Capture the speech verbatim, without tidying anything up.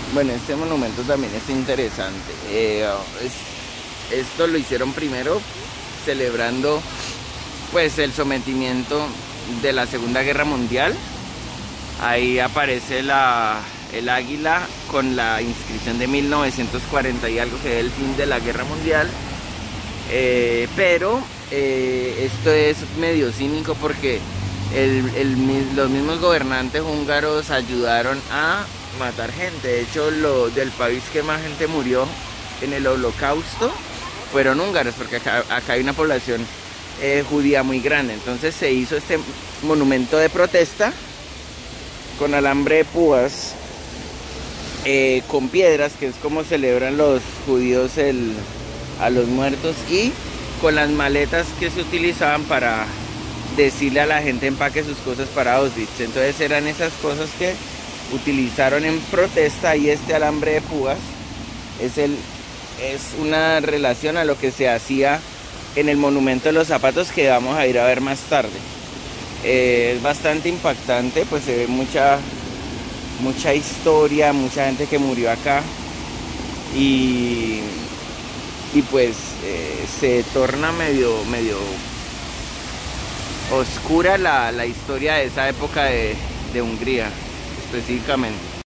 Bueno, este monumento también es interesante. Eh, es- esto lo hicieron primero celebrando pues el sometimiento de la Segunda Guerra Mundial. Ahí aparece la, el águila con la inscripción de mil novecientos cuarenta y algo, que es el fin de la Guerra Mundial. Eh, pero eh, esto es medio cínico porque el, el, los mismos gobernantes húngaros ayudaron a matar gente. De hecho, lo, del país que más gente murió en el Holocausto fueron húngaros, porque acá, acá hay una población eh, judía muy grande. Entonces se hizo este monumento de protesta con alambre de púas, eh, con piedras, que es como celebran los judíos el, a los muertos, y con las maletas que se utilizaban para decirle a la gente empaque sus cosas para Auschwitz. Entonces eran esas cosas que utilizaron en protesta, y este alambre de púas es, el, es una relación a lo que se hacía en el monumento de los zapatos, que vamos a ir a ver más tarde. Eh, es bastante impactante, pues se ve mucha, mucha historia, mucha gente que murió acá, y, y pues eh, se torna medio, medio oscura la, la historia de esa época de, de Hungría específicamente.